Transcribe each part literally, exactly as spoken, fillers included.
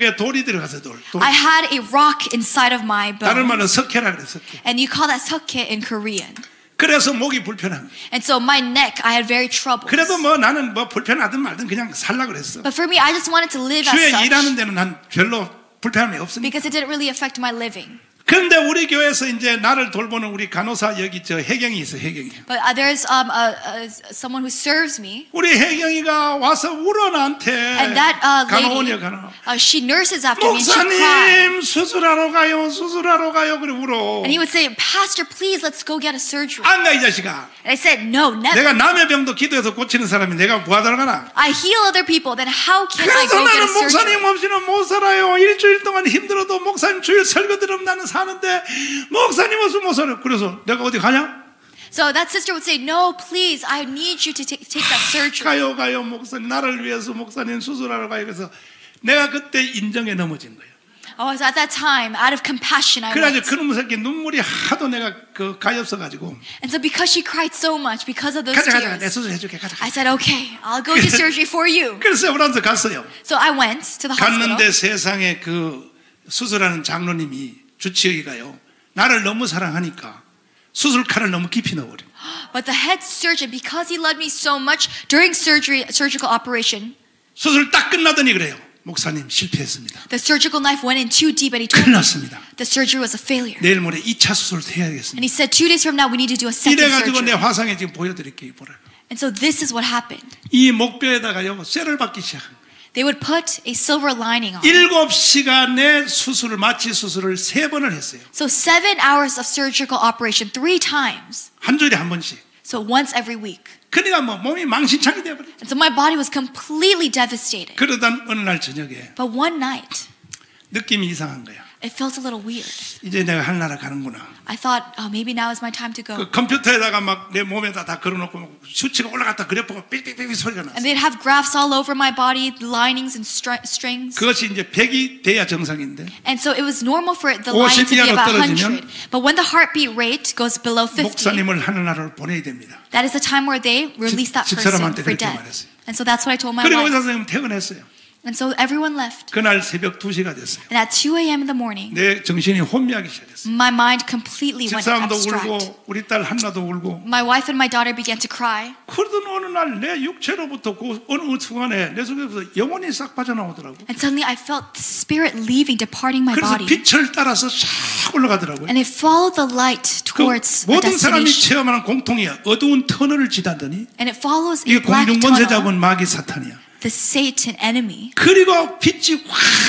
돌이 들어가서 돌. 돌. I had a rock inside of my 다른 말로 bone. 석회라 그래 석회. And you call that 석회 in Korean. 그래서 목이 불편합니다. And so my neck, I had very trouble. 그래도 뭐 나는 뭐 불편하든 말든 그냥 살라 그랬어. But for me, I just wanted to live as 주에 such. 일하는 데는 난 별로 불편함이 없으니까. Because it didn't really affect my living. 그런데 우리 교회에서 이제 나를 돌보는 우리 간호사 여기 저 혜경이 있어 혜경이. But uh, there's um a, a, someone who serves me. 우리 혜경이가 와서 울어 나한테. And that uh, 간호원이야 lady, 간호. uh, she nurses after me and she cried. 목사님 수술하러 가요 수술하러 가요 그래 울어. And he would say, Pastor, please, let's go get a surgery. 안 가 이 자식아. And I said, no, never. 내가 남의 병도 기도해서 고치는 사람이 내가 뭐하러 가나. I heal other people, then how can I 그래서 go get a 나는 surgery? 목사님 없이는 못 살아요. 일주일 동안 힘들어도 목사님 주일 설교 들으면 나는 사는데 목사님 없으면 못 살아요. 그래서 내가 어디 가냐? So that sister would say, no, please, I need you to take, take that surgery. 가요 가요 목사님 나를 위해서 목사님 수술하러 가요. 그래서 내가 그때 인정에 넘어진 거예요. Oh, so at that time, out of compassion, I 그래가지고 went. 그놈 새끼 눈물이 하도 내가 그 가엾어 가지고 And so because she cried so much, because of those 가자 가자 내 tears, 수술해줄게 가자. I said, okay, I'll go do surgery for you. 그래서 우리한테 갔어요. So I went to the hospital. 갔는데 세상에 그 수술하는 장로님이 주치의가요. 나를 너무 사랑하니까 수술 칼을 너무 깊이 넣어버려. But the head surgeon, because he loved me so much during surgery, surgical operation, 수술 딱 끝나더니 그래요. 목사님 실패했습니다. the surgical knife went in too deep, and he told 큰일 me 났습니다. the surgery was a failure. 내일 모레 이 차 수술을 And 해야겠습니다. he said, two days from now, we need to do a second 이래가지고 내 surgery. 화상에 지금 보여드릴게요. 보라. And so this is what happened. 이 목뼈에다가요 쇠를 박기 시작한 거예요. They would put a silver lining on it. 일곱 시간의 수술을 마취 수술을 세 번을 했어요. So seven hours of surgical operation, three times. 한 주일에 한 번씩. So once every week. 그러니까 뭐 몸이 망신창이 돼버렸죠. And so my body was completely devastated. 그러던 어느 날 저녁에 But one night, 느낌이 이상한 거야. it felt a little weird. 이제 내가 할 나라 가는구나. I thought, oh, maybe now is my time to go. 그 컴퓨터에다가 막 내 몸에다 다 걸어놓고 막 수치가 올라갔다 그래프가 삑삑삑 소리가 났어. And they'd have graphs all over my body, linings and str- strings. 그것이 이제 백이 돼야 정상인데 And so it was normal for the line to be 오십 이하로 about one 떨어지면 hundred. But when the heartbeat rate goes below fifty, 목사님을 하늘나라로 보내야 됩니다. that is the time where they release that person 집사람한테 for 그렇게 death. 말했어요. And so that's what I told my 그리고 의사 wife. 선생님 퇴근했어요. And so everyone left. 그날 새벽 두 시가 됐어요. And at two a.m. in the morning, 내 정신이 혼미하기 시작했어요. my mind completely went 집사람도 abstract. 울고 우리 딸 한나도 울고 My wife and my daughter began to cry. 그러던 어느 날 내 육체로부터 그 어느 순간에 내 속에서 영혼이 싹 빠져나오더라고. And suddenly I felt the spirit leaving, departing my 그래서 body. 빛을 따라서 쫙 올라가더라고요. And it followed the light 그 towards a 모든 사람이 destination. 체험하는 공통이야. 어두운 터널을 지나더니 And it follows 이게 a black 공중권세 tunnel, 잡은 마귀 사탄이야. the Satan enemy. 그리고 빛이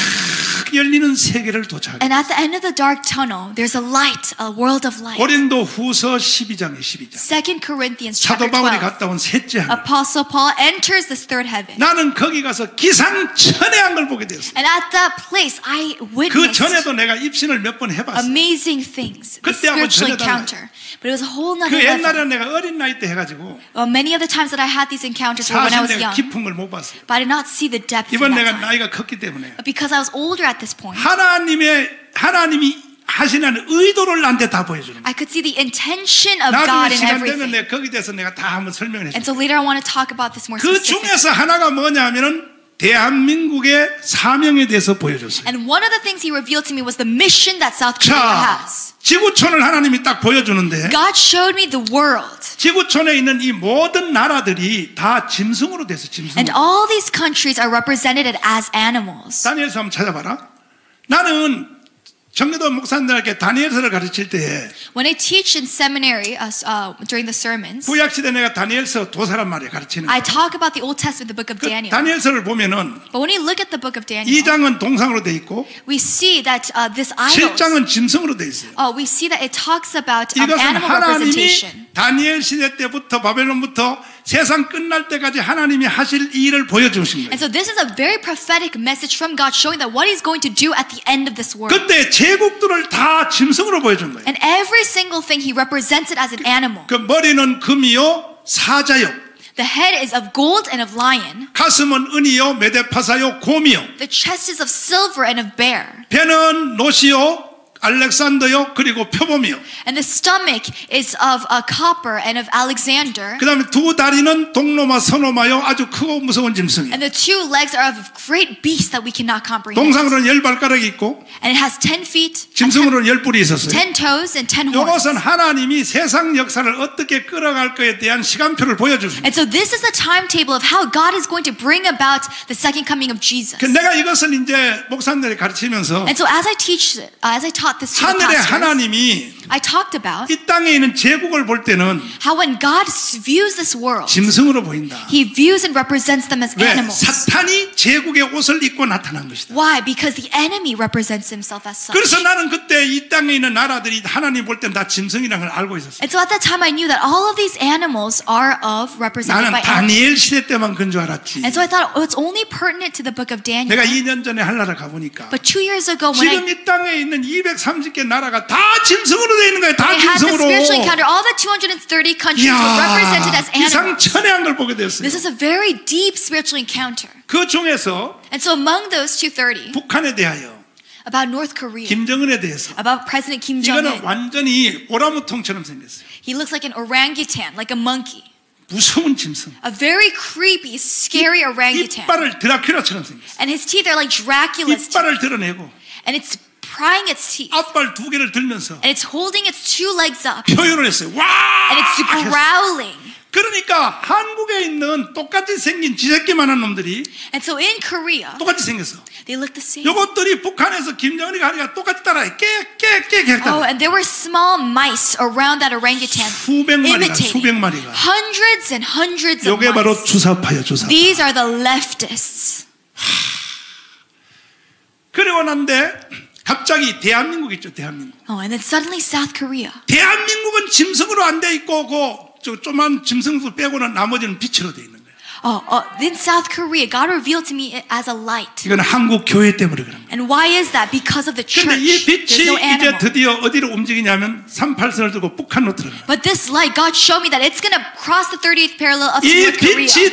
확 열리는 세계를 도착해. And at the end of the dark tunnel, there's a light, a world of light. 고린도 후서 십이 장에 십이 장. Second Corinthians 사도 chapter 바울이 twelve. 갔다 온 셋째 하늘. Apostle Paul enters this third heaven. 나는 거기 가서 기상천외한 걸 보게 되었어. And at that place, I 그 witnessed 전에도 내가 입신을 몇 번 해봤어. amazing things, a 그때하고는 spiritual 전혀 달라요. encounter. But it was a whole nother 그 level. 옛날에 내가 어린 나이 때 해가지고 Well, many of the times that I had these encounters were when I 사실 was 내가 young. 깊은 걸 못 봤어요. But I did not see the depth in 이번 that 내가 time. 나이가 컸기 때문에 But because I was older at this point, 하나님의 하나님이 하시는 의도를 나한테 다 보여주는 거예요. I could see the intention of God 나중에 in 시간 되면 everything. 내가 거기에 대해서 내가 다 한번 설명을 And 해줄게. so later I want to talk about this more 그 specifically. 중에서 하나가 뭐냐면은 대한민국의 사명에 대해서 보여줬어요. And one of the things he revealed to me was the mission that South Korea 자, has. 지구촌을 하나님이 딱 보여주는데 God showed me the world. 지구촌에 있는 이 모든 나라들이 다 짐승으로 돼서 짐승. And all these countries are represented as animals. 다니엘서 한번 찾아봐라. 나는 정교도 목사님들에게 다니엘서를 가르칠 때에 When I teach in seminary uh, uh, during the sermons, 구약시대 내가 다니엘서 도 사람 말이야 가르치는 I 거. talk about the Old Testament, the book of 그 Daniel. 다니엘서를 보면은 But when you look at the book of Daniel, 이 장은 동상으로 돼 있고 we see that uh, this 칠 idols, 장은 짐승으로 돼 있어요. uh, we see that it talks about um, 이것은 animal 하나님이 representation. 다니엘 시대 때부터 바벨론부터 세상 끝날 때까지 하나님이 하실 일을 보여주신 And 거예요. so this is a very prophetic message from God showing that what he's going to do at the end of this world. 그때 제국들을 다 짐승으로 보여준 거예요. And every single thing he represents it as an animal. 그 머리는 금이요 사자요, The head is of gold and of lion. 가슴은 은이요 메데파사요 곰이요, The chest is of silver and of bear. 배는 노시요 알렉산더요, 그리고 표범이요. And the stomach is of uh, copper and of Alexander. 그 다음에 두 다리는 동로마, 서노마요, 아주 크고 무서운 짐승이에요. And the two legs are of great beasts that we cannot comprehend. 동상으로는 열 발가락이 있고, And it has ten feet, 짐승으로는 열 뿔이 있었어요. ten toes, and ten horns. 이것은 하나님이 세상 역사를 어떻게 끌어갈 거에 대한 시간표를 보여주십니다. And so this is the timetable of how God is going to bring about the second coming of Jesus. 그 내가 이것을 이제 목사님들이 가르치면서 And so as I teach, uh, as I taught this to the 하늘의 pastors, 하나님이 I talked about 이 땅에 있는 제국을 볼 때는 how when God views this world, 짐승으로 보인다. He views and represents them as 왜? animals. 사탄이 제국의 옷을 입고 나타난 것이다. Why? Because the enemy represents himself as such. 그래서 나는 그때 이 땅에 있는 나라들이 하나님 볼 땐 다 짐승이라는 걸 알고 있었어. And so at that time I knew that all of these animals are of represented 나는 by animals. 다니엘 시대 때만 그런 줄 알았지. And so I thought, oh, it's only pertinent to the book of Daniel. 내가 이 년 전에 한나라 가보니까 But two years ago when I, 지금 이 땅에 있는 이백삼십 개 나라가 다 짐승으로 되어 있는 거예요. 다 when I had the 짐승으로. spiritual encounter, all the two hundred thirty countries were represented as 이야, animals. 이상천외한 걸 보게 되었어요. This is a very deep spiritual encounter. 그 중에서 And so among those two hundred thirty, 북한에 대하여 about North Korea, 김정은에 대해서 about President Kim 이거는 Jong-un, 완전히 오라무통처럼 생겼어요. he looks like an orangutan, like a monkey. 무서운 짐승. A very creepy, scary orangutan. 이빨을 드라큘라처럼 생겼어요. And his teeth are like Dracula's teeth. 이빨을 드러내고 And it's prying its teeth. 앞발 두 개를 들면서 And it's holding its two legs up. 표현을 했어요. 와! And it's growling. 그러니까 한국에 있는 똑같이 생긴 지새끼만한 놈들이 And so in Korea, 똑같이 생겼어. they look the same. 요것들이 북한에서 김정은이가 하니까 똑같이 따라해. 깨깨깨 Oh, 했다. and there were small mice around that orangutan 수백 마리가 imitating. 수백 마리가. Hundreds and hundreds of 요게 바로 mice. 주사파요, 주사파. These are the leftists. 그리고 난데 갑자기 대한민국 있죠, 대한민국. Oh, and then suddenly South Korea. 대한민국은 짐승으로 안 돼 있고 그 저 조만 짐승들 빼고는 나머지는 빛으로 돼 있는 거예요. Oh, oh, in South Korea, God revealed to me as a light. 이건 한국 교회 때문에 그런 거예요. And why is that? Because of the church. 근데 이 There's 빛이 no 이제 animal. 드디어 어디로 움직이냐면 삼십팔 선을 들고 북한으로 들어가요. But this light, God showed me that it's going to cross the thirtieth parallel up to 이 North Korea. 빛이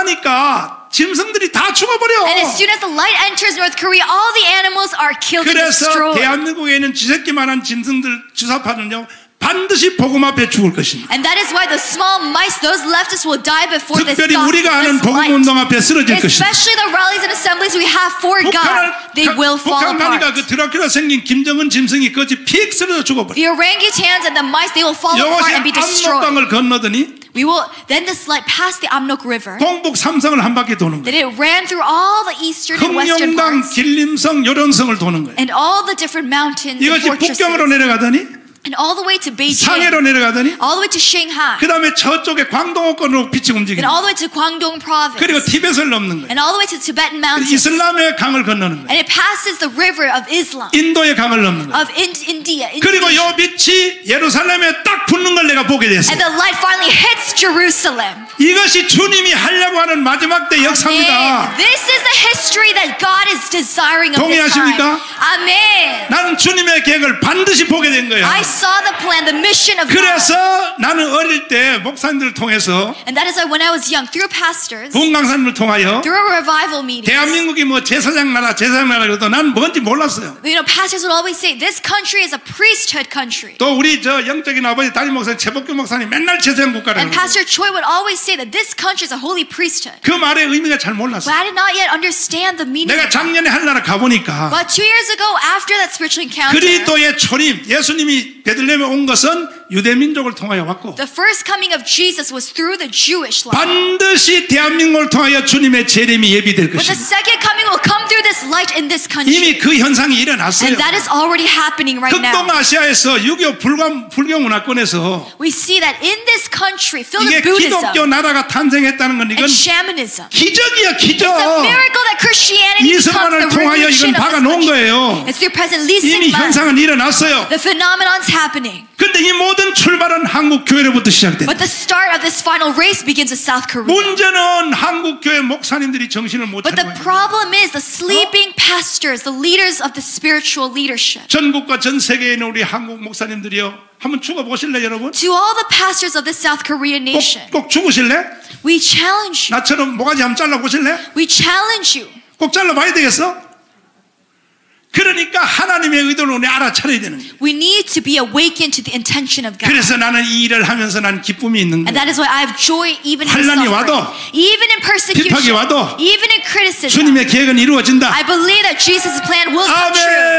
들어가니까 짐승들이 다 죽어버려. And as soon as the light enters North Korea, all the animals are killed and 그래서 destroyed. 대한민국에 있는 지새끼만한 짐승들 주사파는요 반드시 복음 앞에 죽을 것입니다. And that is why the small mice, those leftists, will die before this 특별히 gospel, 우리가 하는 this 복음 light. 운동 앞에 쓰러질 것입니다. Especially the rallies and assemblies we have for God, they will fall 북한 가니까 apart. 그 드라큘라 생긴 김정은 짐승이 거지 픽 쓰러져 죽어버려. The orangutans and the mice, they will fall apart 이것이 and be destroyed. 압록강을 건너더니 We will then this light passed the Amnok River. 동북 삼성을 한 바퀴 도는 That 거예요. it ran through all the eastern and western 흑룡당, parts 길림성, 요령성을 도는 거예요. and all the different mountains and 이것이 fortresses 북경으로 내려가더니 and all the way to Beijing, 상해로 내려가더니 all the way to Shanghai, 그 다음에 저쪽에 광동어권으로 빛이 움직이는 and all 거예요. the way to Guangdong province, 그리고 티벳을 넘는 거예요. and all the way to Tibetan mountains. 이슬람의 강을 건너는 거예요. And it passes the river of Islam, 인도의 강을 넘는 거예요. of in- India, 그리고 요 Indonesia. 빛이 예루살렘에 딱 붙는 걸 내가 보게 And 됐어요. the light finally hits Jerusalem. 이것이 주님이 하려고 하는 마지막 때 역사입니다. Amen. This is the history that God is desiring of this 동의하십니까? time. Amen. 나는 주님의 계획을 반드시 보게 된 거야. I saw the plan, the mission of God. 그래서 나는 어릴 때 목사님들을 통해서 And that is why when I was young, through pastors, 동강산을 통하여 through revival meetings, 대한민국이 뭐 제사장 나라 제사장 나라 그래도 난 뭔지 몰랐어요. you know, pastors would always say, this country is a priesthood country. 또 우리 저 영적인 아버지 담임 목사님 최복규 목사님 맨날 제사장 국가라고 And Pastor Choi would always say that this country is a holy priesthood. 그 말의 의미가 잘 But 몰랐어요. I did not yet understand the meaning 내가 of that. 작년에 한나라 가보니까 But two years ago, after that spiritual encounter, 그리스도의 초림 예수님이 베들레헴에 온 것은 유대 민족을 통하여 왔고 the first coming of Jesus was through the Jewish line. 반드시 대한민국을 통하여 주님의 재림이 예비될 But the 것입니다. second coming will come through this light in this country. 이미 그 현상이 일어났어요. And that is already happening right now. 극동아시아에서 유교 불교, 불교 문화권에서 We see that in this country, filled 이게 with Buddhism 기독교 나라가 탄생했다는 건 이건 and shamanism, 기적이야 기적. it's a miracle that Christianity becomes 이승만을 the 통하여 religion 이건 of 박아 this 놓은 country. 거예요. It's through President Lee 이미 Syngman. 현상은 일어났어요. The phenomenon's happening. 근데 이 모든 출발은 한국 교회로부터 시작됐다. But the start of this final race begins with South Korea. 문제는 한국 교회 목사님들이 정신을 못 But 차리고 the 있는 거예요. problem is the sleeping pastors, the leaders of the spiritual leadership. 전국과 전 세계에 있는 우리 한국 목사님들이요. 한번 죽어 보실래 여러분? To all the pastors of the South Korean nation, 꼭, 꼭 죽으실래? we challenge you. 나처럼 모가지 한번 잘라 보실래? We challenge you. 꼭 잘라 봐야 되겠어? 그러니 그러니까 하나님의 의도를 우리 알아차려야 되는 거예요. We need to be awakened to the intention of God. 그래서 나는 이 일을 하면서 난 기쁨이 있는 And 거예요. that is why I have joy even in 환난이 suffering. 와도, Even in 비판이 persecution. 와도 Even in criticism. 주님의 계획은 이루어진다. I believe that Jesus' plan will come 아멘. true.